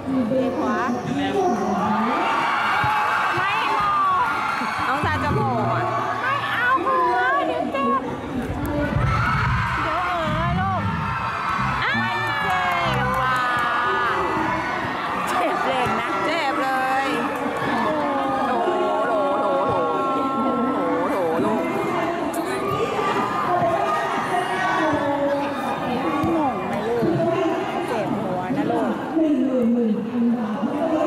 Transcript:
ดีขวาไม่โมน้องซาจะโมอ่ะไม่เอาหัวเดี๋ยวเจ็บเดี๋ยวลูกมันเจ็บว่ะเจ็บเลยนะเจ็บเลยโถลูกงงไหมลูกเจ็บหัวนะลูก